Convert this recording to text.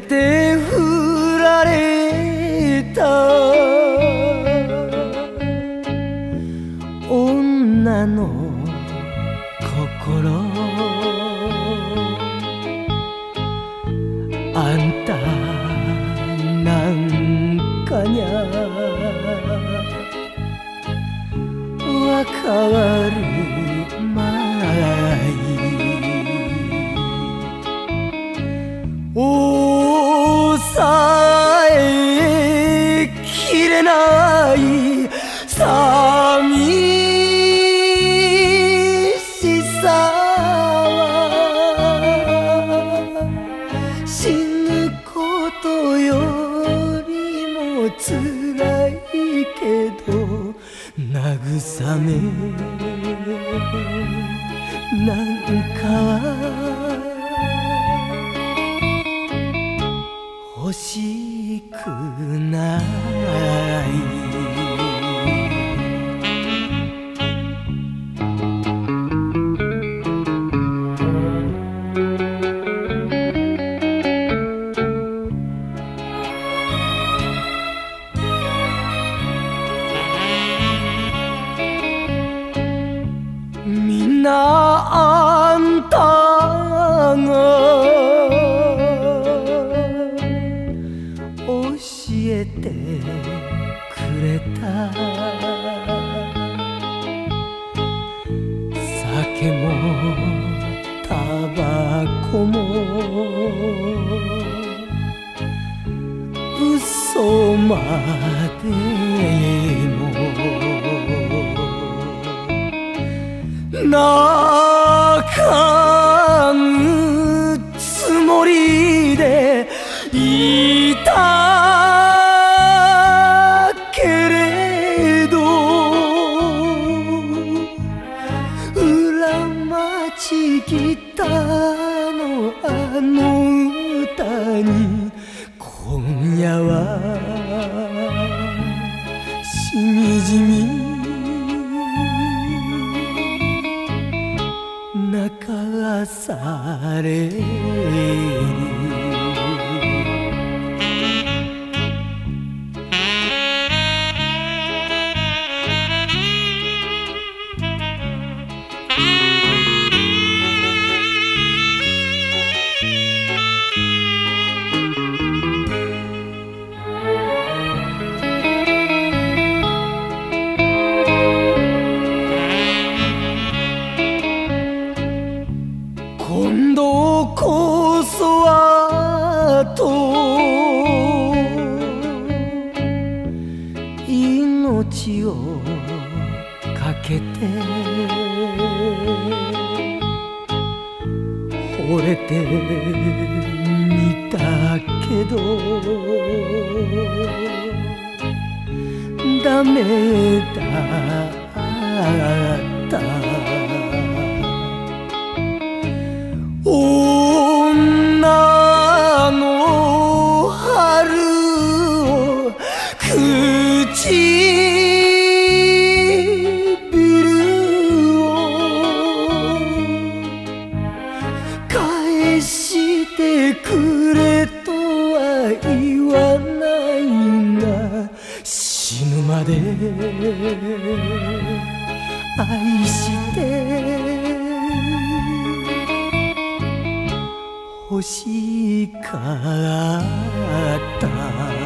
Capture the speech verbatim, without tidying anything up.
て振られた女の心、あんたなんかにゃわかるまい、抑えきれない寂しさは死ぬことよりも辛いけど慰めなんかは欲しくない。みんなあんたが教えてくれた、酒もタバコも嘘までも泣かぬつもりでいたけれど、裏町ギターのあの歌に今夜はしみじみ泣かされる。今度こそはと命をかけて惚れてみたけどダメだった。女の春を唇を返してくれとは言わないが、死ぬまで愛して欲しかった。